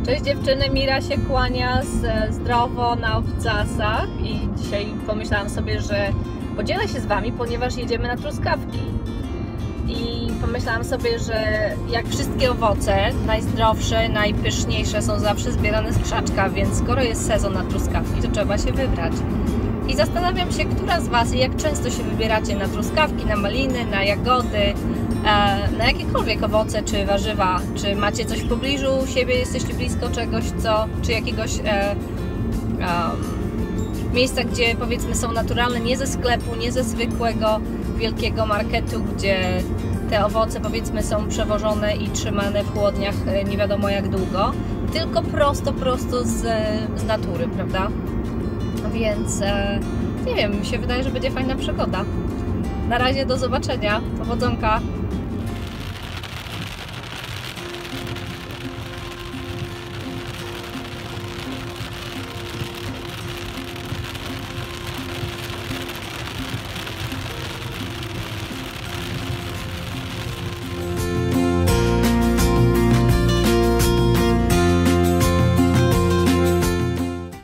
Cześć dziewczyny, Mira się kłania z Zdrowo na obcasach i dzisiaj pomyślałam sobie, że podzielę się z Wami, ponieważ jedziemy na truskawki. I pomyślałam sobie, że jak wszystkie owoce, najzdrowsze, najpyszniejsze są zawsze zbierane z krzaczka, więc skoro jest sezon na truskawki, to trzeba się wybrać. I zastanawiam się, która z Was i jak często się wybieracie na truskawki, na maliny, na jagody, na jakiekolwiek owoce czy warzywa. Czy macie coś w pobliżu siebie, jesteście blisko czegoś, czy jakiegoś miejsca, gdzie powiedzmy są naturalne, nie ze sklepu, nie ze zwykłego wielkiego marketu, gdzie te owoce powiedzmy są przewożone i trzymane w chłodniach nie wiadomo jak długo, tylko prosto z natury, prawda? Więc nie wiem, mi się wydaje, że będzie fajna przygoda. Na razie, do zobaczenia, powodzonka!